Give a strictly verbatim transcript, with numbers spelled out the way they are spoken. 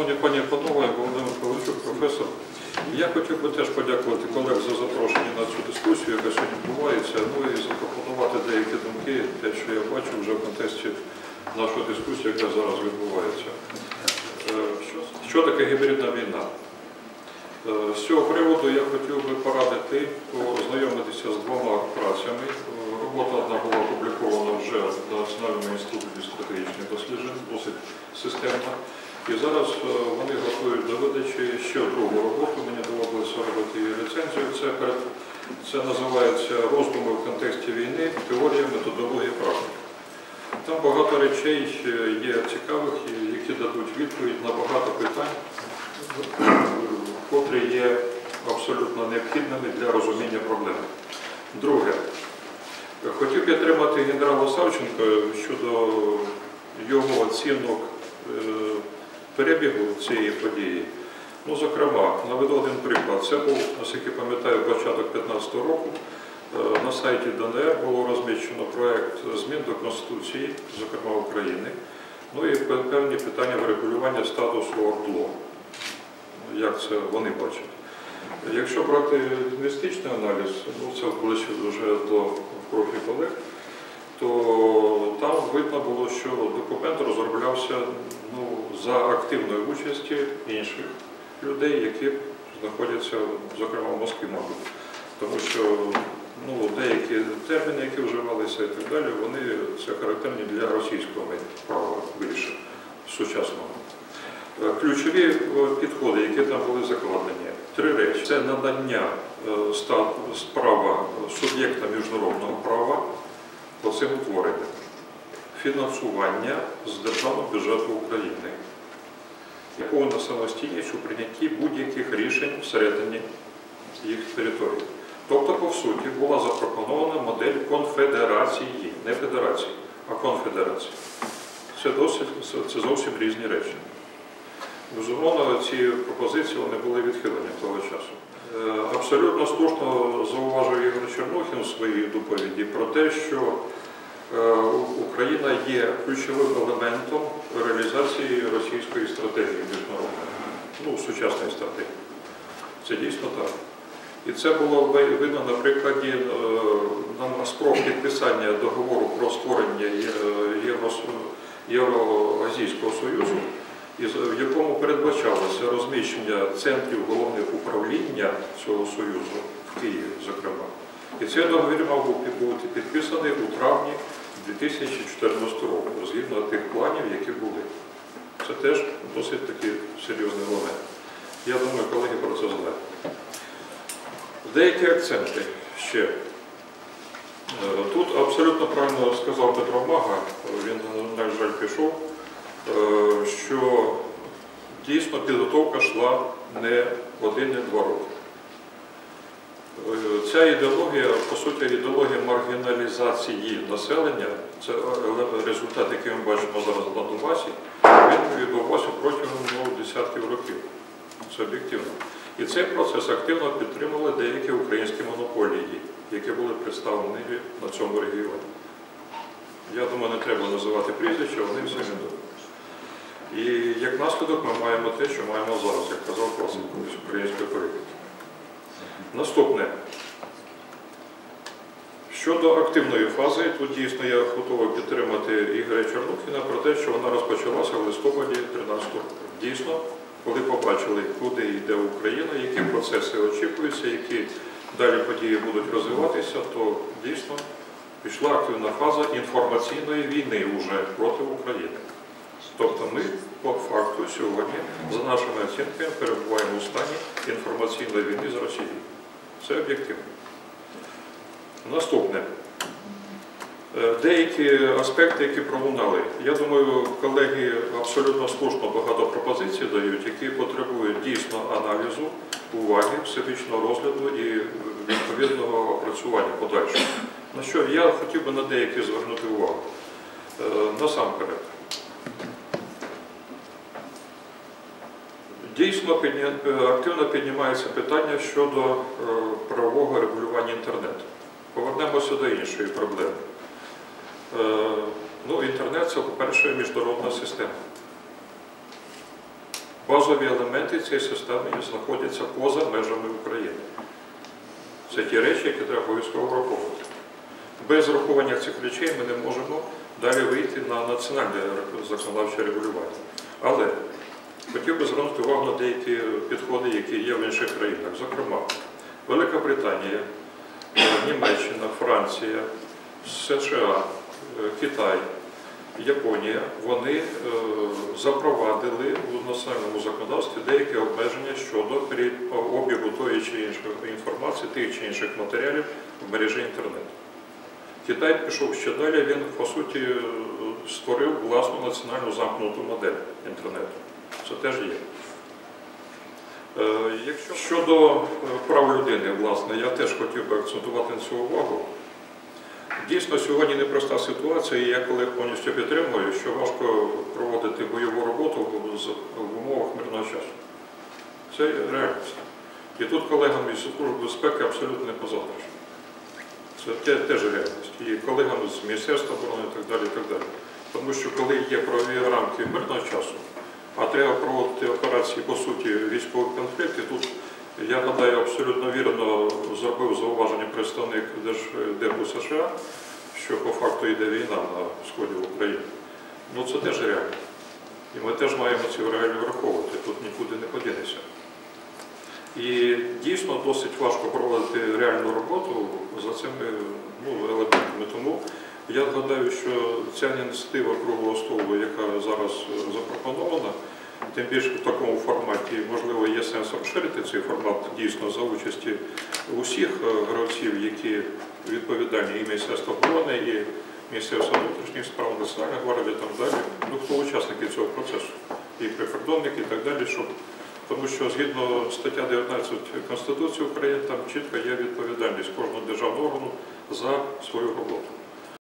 Шановні пані і панове, Володимир Павличук, професор. Я хотів би теж подякувати колег за запрошення на цю дискусію, яка сьогодні відбувається, ну і запропонувати деякі думки, те, що я бачу вже в контексті нашої дискусії, яка зараз відбувається. Що таке гібридна війна? З цього приводу я хотів би порадити ознайомитися з двома працями. Робота одна була опублікована вже на Національному інституті стратегічних досліджень, досить системна. І зараз вони готують до видачі ще другу роботу, мені доводилося робити її рецензію. Це, перед, це називається «Роздуми в контексті війни. Теорія, методологія, практика». Там багато речей є цікавих, які дадуть відповідь на багато питань, котрі є абсолютно необхідними для розуміння проблеми. Друге. Хотів підтримати генерала Савченка щодо його оцінок перебігу цієї події. Ну, зокрема, наведу один приклад. Це був, наскільки пам'ятаю, початок дві тисячі п'ятнадцятого року. На сайті ДНР було розміщено проєкт змін до Конституції, зокрема України, ну і певні питання врегулювання статусу ОРДЛО, як це вони бачать. Якщо брати лінгвістичний аналіз, ну це ближче вже до профілю колег, то там видно було, що документ розроблявся ну, за активної участі інших людей, які знаходяться, зокрема, в Москві, мабуть. Тому що ну, деякі терміни, які вживалися і так далі, вони це характерні для російського права більше сучасного. Ключові підходи, які там були закладені, три речі. Це надання права суб'єкта міжнародного права по цим утворенням, фінансування з державного бюджету України, повна самостійність у прийнятті будь-яких рішень всередині їх території. Тобто, по суті, була запропонована модель конфедерації, не федерації, а конфедерації. Це, досить, це зовсім різні речі. Безумовно, ці пропозиції вони були відхилені того часу. Абсолютно слушно зауважив Ігор Чернухін у своїй доповіді про те, що Україна є ключовим елементом реалізації російської стратегії міжнародної, ну, сучасної стратегії. Це дійсно так. І це було видно на прикладі на спроб підписання договору про створення Євроазійського Союзу, в якому передбачалося розміщення центрів головних управління цього Союзу в Києві, зокрема. І цей договір мав бути підписаний у травні дві тисячі чотирнадцятого року, згідно тих планів, які були. Це теж досить такий серйозний момент. Я думаю, колеги про це знають. Деякі акценти ще. Тут абсолютно правильно сказав Петро Мага, він, на жаль, пішов, що дійсно підготовка йшла не один, не два роки. Ця ідеологія, по суті, ідеологія маргіналізації населення, це результат, який ми бачимо зараз на Донбасі, він відбувався протягом ну, десятків років. Це об'єктивно. І цей процес активно підтримували деякі українські монополії, які були представлені на цьому регіоні. Я думаю, не треба називати прізвища, вони всі відомі. І як наслідок ми маємо те, що маємо зараз, як казав класик української політики. Наступне. Щодо активної фази, тут дійсно я готовий підтримати Ігоря Чернухіна про те, що вона розпочалася в листопаді дві тисячі тринадцятого року. Дійсно, коли побачили, куди йде Україна, які процеси очікуються, які далі події будуть розвиватися, то дійсно пішла активна фаза інформаційної війни вже проти України. Тобто ми, по факту, сьогодні, за нашими оцінками, перебуваємо у стані інформаційної війни з Росією. Це об'єктивно. Наступне. Деякі аспекти, які пролунали. Я думаю, колеги абсолютно слушно багато пропозицій дають, які потребують дійсно аналізу, уваги, всебічного розгляду і відповідного опрацювання подальшого. На що я хотів би на деякі звернути увагу. Насамперед. Дійсно, активно піднімається питання щодо правового регулювання інтернету. Повернемося до іншої проблеми. Ну, інтернет – це, по-перше, міжнародна система. базові елементи цієї системи знаходяться поза межами України. Це ті речі, які треба обов'язково враховувати. Без врахування цих речей ми не можемо далі вийти на національне законодавче регулювання. Але хотів би звернути увагу на деякі підходи, які є в інших країнах. Зокрема, Велика Британія, Німеччина, Франція, США, Китай, Японія, вони е, запровадили у національному законодавстві деякі обмеження щодо обігу тої чи іншої інформації, тих чи інших матеріалів в мережі інтернету. Китай пішов ще далі, він, по суті, створив власну національну замкнуту модель інтернету. Це теж є. Е, якщо щодо прав людини, власне, я теж хотів би акцентувати на цю увагу. Дійсно, сьогодні непроста ситуація, і я коли повністю підтримую, що важко проводити бойову роботу в умовах мирного часу. Це реальність. І тут колегам із Служби безпеки абсолютно не позадриш. Це теж реальність. І колегам з Міністерства оборони і так далі, і так далі. Тому що коли є правові рамки мирного часу, а треба проводити операції, по суті, військових конфліктів, тут, я гадаю, абсолютно вірно зробив зауваження представник Держдепу США, що по факту йде війна на сході України. Ну це теж реально. І ми теж маємо ці реалії враховувати, тут нікуди не подінешся. І дійсно досить важко проводити реальну роботу за цими ну, елементами. Тому я гадаю, що ця ініціатива круглого столу, яка зараз запропонована, тим більше в такому форматі, можливо, є сенс розширити цей формат дійсно за участі усіх гравців, які відповідальні і Міністерство оборони, і Міністерство внутрішніх справ, Національна гвардія і так далі, ну, хто учасники цього процесу, і прикордонники і так далі, щоб, тому що згідно стаття дев'ятнадцять Конституції України, там чітко є відповідальність кожного державного органу за свою роботу.